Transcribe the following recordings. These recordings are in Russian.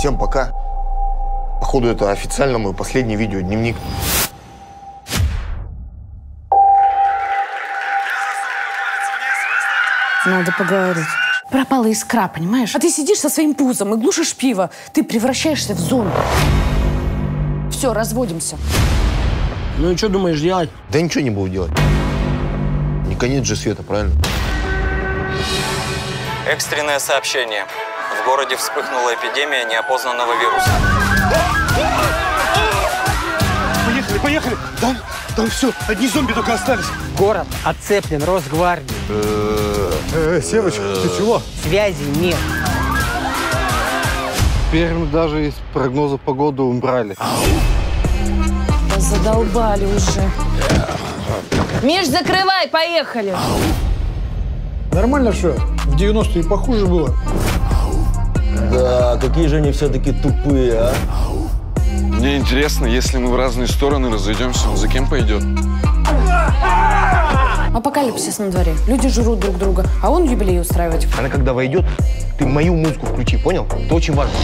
Всем пока. Походу, это официально мой последний видеодневник. Надо поговорить. Пропала искра, понимаешь? А ты сидишь со своим пузом и глушишь пиво. Ты превращаешься в зомби. Все, разводимся. Ну и что думаешь делать? Да ничего не буду делать. Не конец же света, правильно? Экстренное сообщение. В городе вспыхнула эпидемия неопознанного вируса. Поехали, поехали! Там все, одни зомби только остались. Город отцеплен Росгвардией. Севочка, ты чего? Связи нет. Пермь даже из прогноза погоды убрали. Да задолбали уже. Миш, закрывай, поехали. Нормально, что в 90-е похуже было. Да, какие же они все-таки тупые, а? Мне интересно, если мы в разные стороны разойдемся, он за кем пойдет? Апокалипсис на дворе. Люди жрут друг друга, а он юбилей устраивать. Она когда войдет, ты мою музыку включи, понял? Это очень важно.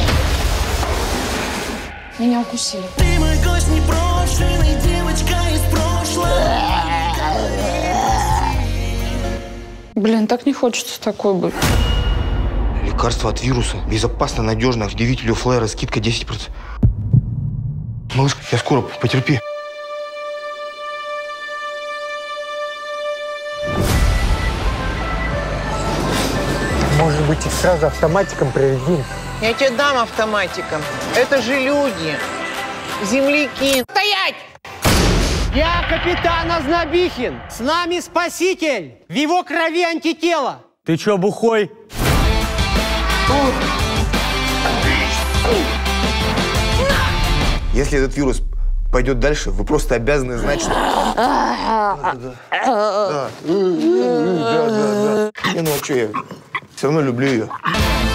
Меня укусили. Ты мой гость непрошенный, девочка из прошлого. Блин, так не хочется такой быть. Лекарство от вируса. Безопасно, надежно. Вдевителю флэра скидка 10%. Малышка, я скоро, потерпи. Может быть, их сразу автоматиком проведим? Я тебе дам автоматиком. Это же люди. Земляки. Стоять! Я капитан Ознобихин. С нами спаситель. В его крови антитело. Ты чё, бухой? Если этот вирус пойдет дальше, вы просто обязаны знать, что... Да. Не, ну а что, я все равно люблю ее.